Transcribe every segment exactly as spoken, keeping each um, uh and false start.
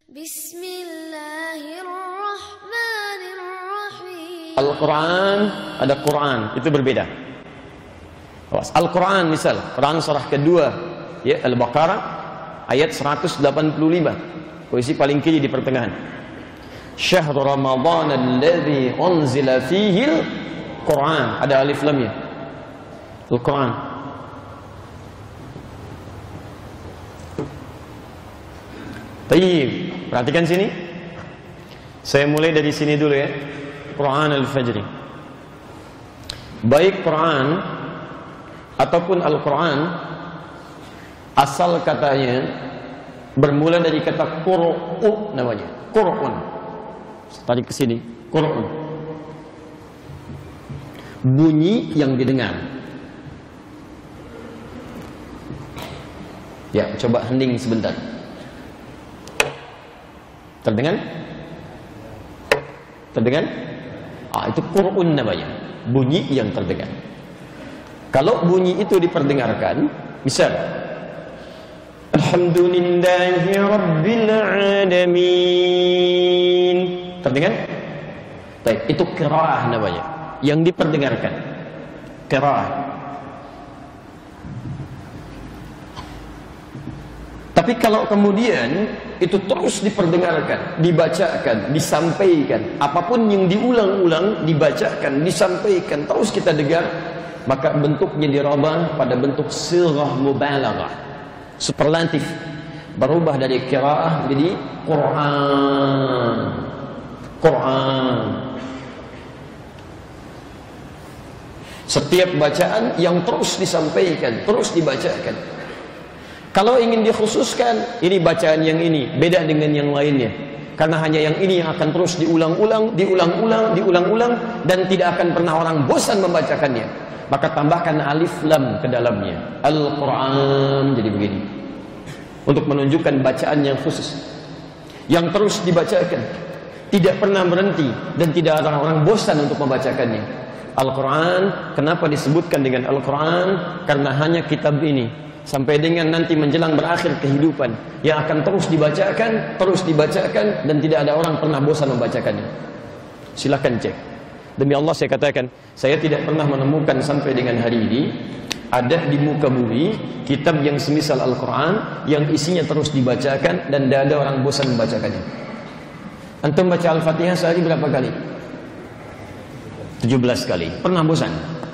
Bismillahirrahmanirrahim. Al-Quran, ada Quran, itu berbeda. Al-Quran misal, Quran surah kedua, ya, Al-Baqarah, ayat seratus delapan puluh lima, posisi paling kiri di pertengahan. Syahrul Ramadan alladzi unzila fihi al-Quran, ada alif lamnya. Al-Quran. Baik, perhatikan sini. Saya mulai dari sini dulu ya. Quran al-Fajr. Baik Quran ataupun Al-Quran, asal katanya bermula dari kata Qur'u namanya. Qur'un. Tarik ke sini. Qur'un. Bunyi yang didengar. Ya, coba hening sebentar. Terdengar? Terdengar? Ah, itu Qur'un namanya. Bunyi yang terdengar. Kalau bunyi itu diperdengarkan, misal Alhamdulillahi Rabbil Alamin. Terdengar? Baik, itu qiraah namanya. Yang diperdengarkan. Qiraah. Tapi kalau kemudian itu terus diperdengarkan, dibacakan, disampaikan, apapun yang diulang-ulang, dibacakan, disampaikan, terus kita dengar, maka bentuknya dirubah pada bentuk sirah mubalaghah, superlatif, berubah dari qiraah menjadi Quran. Quran. Setiap bacaan yang terus disampaikan, terus dibacakan. Kalau ingin dikhususkan, ini bacaan yang ini beda dengan yang lainnya, karena hanya yang ini yang akan terus diulang-ulang, diulang-ulang, diulang-ulang, dan tidak akan pernah orang bosan membacakannya. Maka tambahkan alif lam ke dalamnya. Al-Quran jadi begini, untuk menunjukkan bacaan yang khusus, yang terus dibacakan, tidak pernah berhenti, dan tidak ada orang bosan untuk membacakannya. Al-Quran, kenapa disebutkan dengan Al-Quran? Karena hanya kitab ini sampai dengan nanti menjelang berakhir kehidupan yang akan terus dibacakan, terus dibacakan, dan tidak ada orang pernah bosan membacakannya. Silakan cek. Demi Allah saya katakan, saya tidak pernah menemukan sampai dengan hari ini ada di muka bumi kitab yang semisal Al-Quran yang isinya terus dibacakan dan tidak ada orang bosan membacakannya. Antum baca Al-Fatihah sehari berapa kali? tujuh belas kali. Pernah bosan?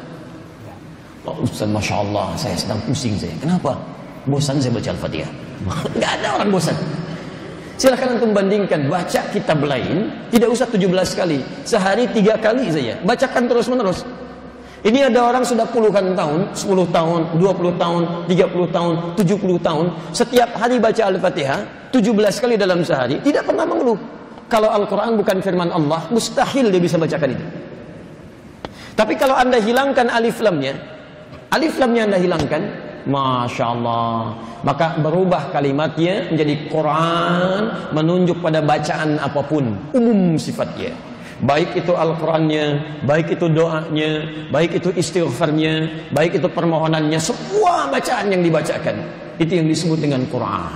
Oh, Ustaz, Masya Allah, saya sedang pusing saya. Kenapa? Bosan saya baca Al-Fatihah. Nggak ada orang bosan. Silahkan antum bandingkan, baca kitab lain, tidak usah tujuh belas kali. Sehari tiga kali saja. Bacakan terus menerus. Ini ada orang sudah puluhan tahun, sepuluh tahun, dua puluh tahun, tiga puluh tahun, tujuh puluh tahun. Setiap hari baca Al-Fatihah, tujuh belas kali dalam sehari, tidak pernah mengeluh. Kalau Al-Quran bukan firman Allah, mustahil dia bisa bacakan itu. Tapi kalau anda hilangkan alif lamnya, alif lamnya anda hilangkan, Masya Allah, maka berubah kalimatnya menjadi Quran, menunjuk pada bacaan apapun, umum sifatnya. Baik itu Al-Qurannya, baik itu doanya, baik itu istighfarnya, baik itu permohonannya, semua bacaan yang dibacakan, itu yang disebut dengan Quran.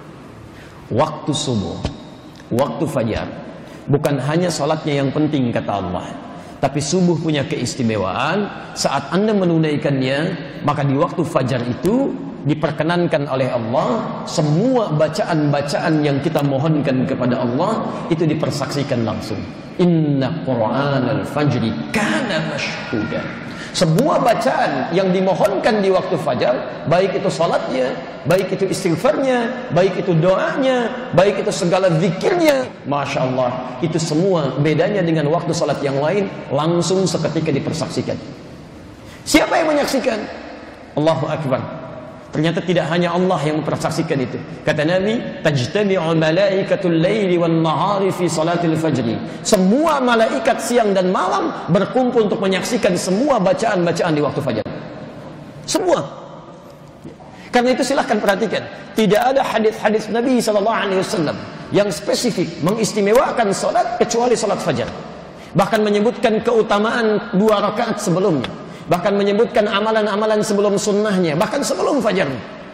Waktu subuh, waktu fajar, bukan hanya salatnya yang penting kata Allah, tapi subuh punya keistimewaan. Saat anda menunaikannya, maka di waktu fajar itu diperkenankan oleh Allah, semua bacaan-bacaan yang kita mohonkan kepada Allah itu dipersaksikan langsung. Inna Qur'an al-fajri kana mashhuda. Semua bacaan yang dimohonkan di waktu fajar, baik itu salatnya, baik itu istighfarnya, baik itu doanya, baik itu segala zikirnya, Masya Allah, itu semua bedanya dengan waktu salat yang lain, langsung seketika dipersaksikan. Siapa yang menyaksikan? Allahu Akbar. Ternyata tidak hanya Allah yang mempersaksikan itu. Kata Nabi, tajtami'u malaikatul laili wan nahari fi salatil fajri. Semua malaikat siang dan malam berkumpul untuk menyaksikan semua bacaan-bacaan di waktu fajar. Semua. Karena itu silahkan perhatikan, tidak ada hadis-hadis Nabi sallallahu alaihi wasallam yang spesifik mengistimewakan salat kecuali salat fajar. Bahkan menyebutkan keutamaan dua rakaat sebelumnya. Bahkan menyebutkan amalan-amalan sebelum sunnahnya, bahkan sebelum fajarnya.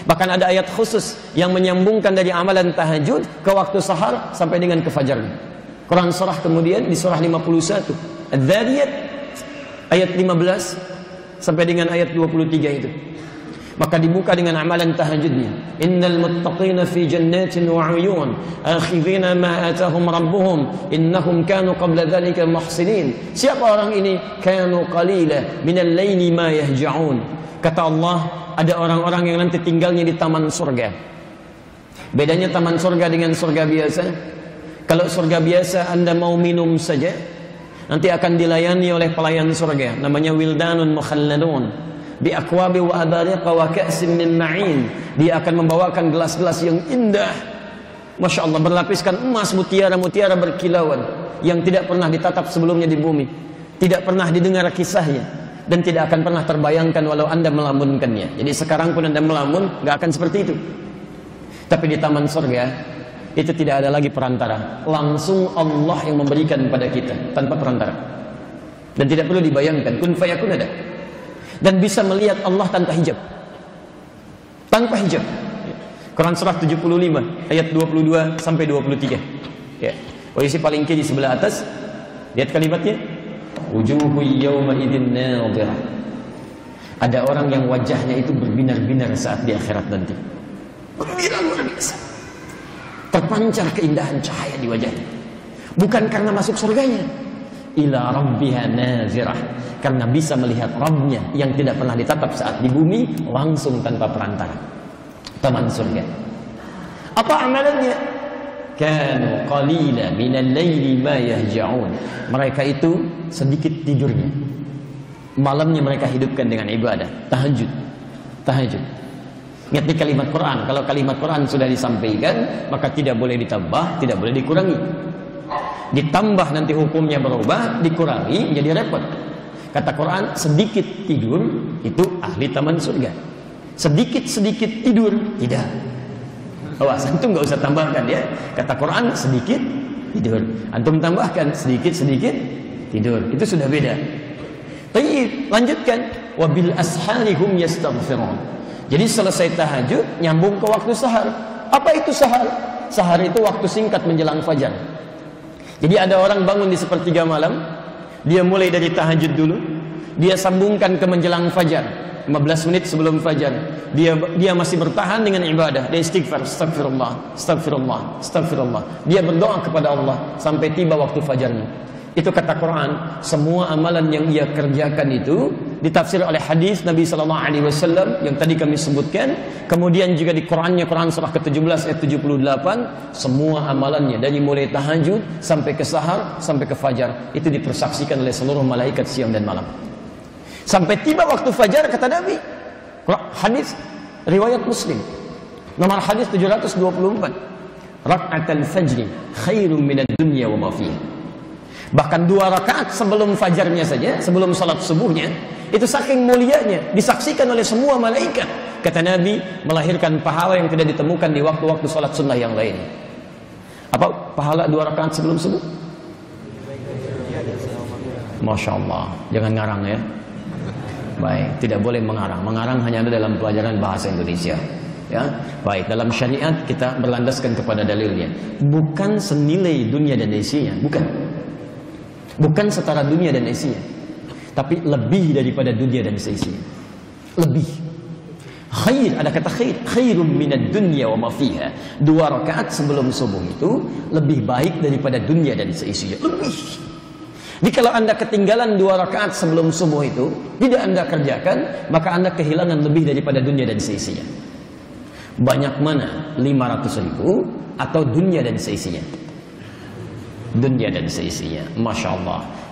Bahkan ada ayat khusus yang menyambungkan dari amalan tahajud ke waktu sahar sampai dengan ke fajar. Quran surah kemudian di surah lima puluh satu Adz-Dzariyat ayat lima belas sampai dengan ayat dua puluh tiga itu. Maka dibuka dengan amalan tahajudnya. Innal muttaqina fi jannatin wa 'uyun akhidhina ma atahum rabbuhum innahum kanu qabla dhalika muhsinin. Siapa orang ini? Kanu qalila minal laili ma yahja'un. Kata Allah, ada orang-orang yang nanti tinggalnya di taman surga. Bedanya taman surga dengan surga biasa. Kalau surga biasa Anda mau minum saja, nanti akan dilayani oleh pelayan surga, namanya wildanun mukhalladun bi akwabi wa abariqa wa ka'sin min ma'in. Dia akan membawakan gelas-gelas yang indah, Masya Allah, berlapiskan emas, mutiara-mutiara berkilauan, yang tidak pernah ditatap sebelumnya di bumi, tidak pernah didengar kisahnya, dan tidak akan pernah terbayangkan walau Anda melamunkannya. Jadi sekarang pun Anda melamun, nggak akan seperti itu. Tapi di taman surga itu tidak ada lagi perantara, langsung Allah yang memberikan kepada kita tanpa perantara, dan tidak perlu dibayangkan, kun fayakun ada. Dan bisa melihat Allah tanpa hijab, tanpa hijab. Quran surah tujuh puluh lima ayat dua puluh dua sampai dua puluh tiga. Ya. Posisi paling kiri sebelah atas, lihat kalimatnya, wujuhu yawma idzin nadhirah. Ada orang yang wajahnya itu berbinar-binar saat di akhirat nanti. Gembira luar biasa, terpancar keindahan cahaya di wajahnya, bukan karena masuk surganya, ila rabbiha nazirah, karena bisa melihat Rabbnya yang tidak pernah ditatap saat di bumi, langsung tanpa perantara. Taman surga. Apa amalannya? Kanu qalila minal laili ma yahja'un. Mereka itu sedikit tidurnya, malamnya mereka hidupkan dengan ibadah, tahajud. Tahajud. Ingat di kalimat Quran, kalau kalimat Quran sudah disampaikan, maka tidak boleh ditambah, tidak boleh dikurangi. Ditambah nanti hukumnya berubah, dikurangi jadi repot. Kata Quran, sedikit tidur itu ahli taman surga. Sedikit-sedikit tidur tidak. Awas, antum nggak usah tambahkan ya. Kata Quran, sedikit tidur. Antum tambahkan sedikit-sedikit tidur. Itu sudah beda. Baik, lanjutkan. Wabil asharihum yastaghfirun. Jadi selesai tahajud, nyambung ke waktu sahar. Apa itu sahar? Sahar itu waktu singkat menjelang fajar. Jadi ada orang bangun di sepertiga malam, dia mulai dari tahajud dulu, dia sambungkan ke menjelang fajar, lima belas menit sebelum fajar, dia dia masih bertahan dengan ibadah, dia istighfar, astagfirullah, astagfirullah, astagfirullah. Dia berdoa kepada Allah sampai tiba waktu fajarnya. Itu kata Quran, semua amalan yang ia kerjakan itu ditafsir oleh hadis Nabi sallallahu alaihi wasallam yang tadi kami sebutkan. Kemudian juga di Qurannya, Quran surah ke tujuh belas ayat tujuh puluh delapan, semua amalannya dari mulai tahajud sampai ke sahar sampai ke fajar itu dipersaksikan oleh seluruh malaikat siang dan malam. Sampai tiba waktu fajar, kata Nabi, hadis riwayat Muslim nomor hadis tujuh ratus dua puluh empat, raka'atul fajri khairum minad dunya wa ma fiha. Bahkan dua rakaat sebelum fajarnya saja, sebelum salat subuhnya, itu saking mulianya, disaksikan oleh semua malaikat. Kata Nabi, melahirkan pahala yang tidak ditemukan di waktu-waktu salat sunnah yang lain. Apa pahala dua rakaat sebelum subuh? Masya Allah, jangan ngarang ya. Baik, tidak boleh mengarang. Mengarang hanya ada dalam pelajaran bahasa Indonesia. Ya, baik, dalam syariat kita berlandaskan kepada dalilnya. Bukan senilai dunia dan isinya, bukan. Bukan setara dunia dan isinya, tapi lebih daripada dunia dan seisinya. Lebih. Khair, ada kata khair, khairum minad dunya wa ma fiha. Dua rakaat sebelum subuh itu lebih baik daripada dunia dan seisinya. Lebih. Jadi kalau Anda ketinggalan dua rakaat sebelum subuh itu, tidak Anda kerjakan, maka Anda kehilangan lebih daripada dunia dan seisinya. Banyak mana? lima ratus ribu atau dunia dan seisinya? Dunia dan seisinya. Masya Allah.